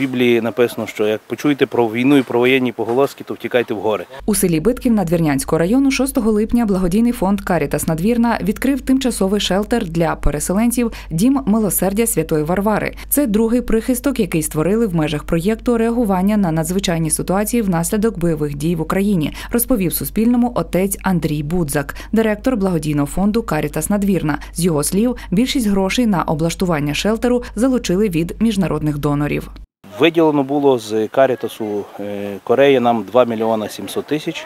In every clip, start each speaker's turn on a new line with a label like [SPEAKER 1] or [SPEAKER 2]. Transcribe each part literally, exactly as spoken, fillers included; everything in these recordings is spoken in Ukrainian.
[SPEAKER 1] В Біблії написано, що як почуєте про війну і про воєнні поголоски, то втікайте в гори.
[SPEAKER 2] У селі Битків Надвірнянського району шостого липня благодійний фонд «Карітас Надвірна» відкрив тимчасовий шелтер для переселенців «Дім милосердя Святої Варвари». Це другий прихисток, який створили в межах проєкту реагування на надзвичайні ситуації внаслідок бойових дій в Україні, розповів Суспільному отець Андрій Будзак, директор благодійного фонду «Карітас Надвірна». З його слів, більшість грошей на облаштування шелтеру залучили від міжнародних донорів.
[SPEAKER 1] Виділено було з Карітасу Кореї нам два мільйони сімсот тисяч.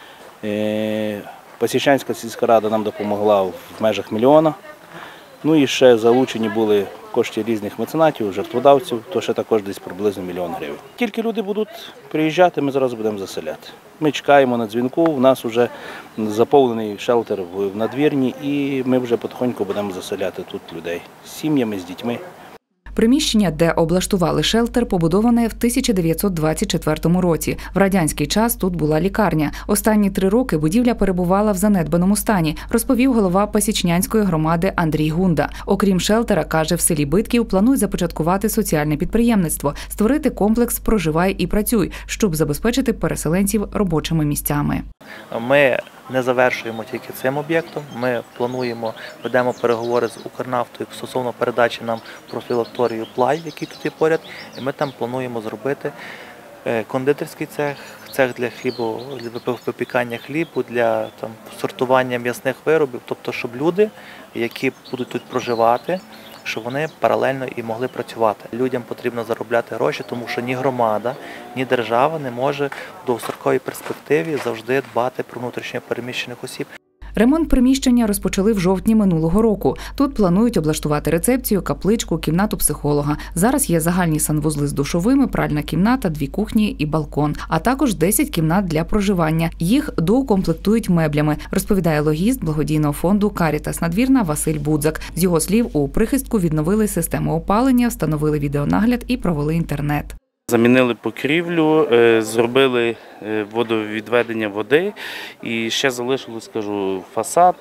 [SPEAKER 1] Пасічанська сільська рада нам допомогла в межах мільйона. Ну і ще залучені були кошти різних меценатів, жертводавців, то ще також десь приблизно мільйон гривень. Тільки люди будуть приїжджати, ми зараз будемо заселяти. Ми чекаємо на дзвінку, у нас вже заповнений шелтер в Надвірні і ми вже потихоньку будемо заселяти тут людей з сім'ями, з дітьми.
[SPEAKER 2] Приміщення, де облаштували шелтер, побудоване в тисяча дев'ятсот двадцять четвертому році. В радянський час тут була лікарня. Останні три роки будівля перебувала в занедбаному стані, розповів голова Пасічнянської громади Андрій Гунда. Окрім шелтера, каже, в селі Битків планують започаткувати соціальне підприємництво, створити комплекс «Проживай і працюй», щоб забезпечити переселенців робочими місцями.
[SPEAKER 3] Ми не завершуємо тільки цим об'єктом, ми плануємо, ведемо переговори з Укрнафтою стосовно передачі нам профілакторію «Плай», який тут є поряд, і ми там плануємо зробити кондитерський цех, цех для хлібу, для випікання хлібу, для там, сортування м'ясних виробів, тобто щоб люди, які будуть тут проживати, щоб вони паралельно і могли працювати. Людям потрібно заробляти гроші, тому що ні громада, ні держава не може в довгостроковій перспективі завжди дбати про внутрішньо переміщених осіб.
[SPEAKER 2] Ремонт приміщення розпочали в жовтні минулого року. Тут планують облаштувати рецепцію, капличку, кімнату психолога. Зараз є загальні санвузли з душовими, пральна кімната, дві кухні і балкон, а також десять кімнат для проживання. Їх доукомплектують меблями, розповідає логіст благодійного фонду «Карітас Надвірна» Василь Будзак. З його слів, у прихистку відновили систему опалення, встановили відеонагляд і провели інтернет.
[SPEAKER 4] Замінили покрівлю, зробили водовідведення води і ще залишилось, скажу, фасад,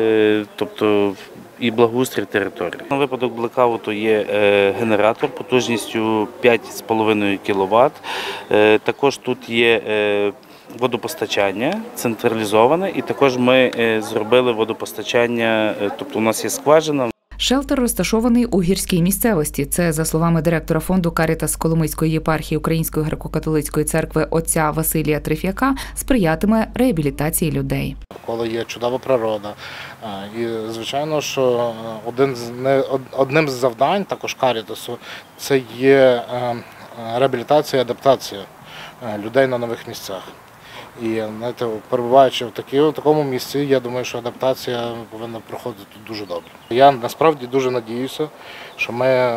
[SPEAKER 4] тобто і благоустрій території. На випадок блекауту є генератор потужністю п'ять з половиною кіловат. Також тут є водопостачання централізоване і також ми зробили водопостачання, тобто у нас є скважина.
[SPEAKER 2] Шелтер розташований у гірській місцевості. Це, за словами директора фонду «Карітас» Коломийської єпархії Української греко-католицької церкви отця Василія Триф'яка, сприятиме реабілітації людей.
[SPEAKER 5] Коли є чудова природа. І, звичайно, що один з, не, одним з завдань також «Карітасу» – це є реабілітація і адаптація людей на нових місцях. І, знаєте, перебуваючи в, такі, в такому місці, я думаю, що адаптація повинна проходити дуже добре. Я насправді дуже надіюся, що, ми,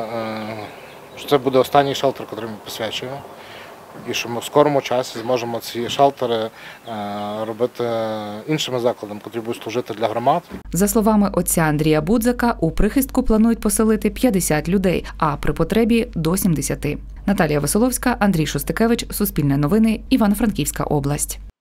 [SPEAKER 5] що це буде останній шелтер, який ми посвячуємо, і що ми в скорому часі зможемо ці шелтери робити іншими закладами, які будуть служити для громад.
[SPEAKER 2] За словами отця Андрія Будзака, у прихистку планують поселити п'ятдесят людей, а при потребі – до сімдесяти. Наталія Веселовська, Андрій Шостикевич, Суспільне новини, Івано-Франківська область.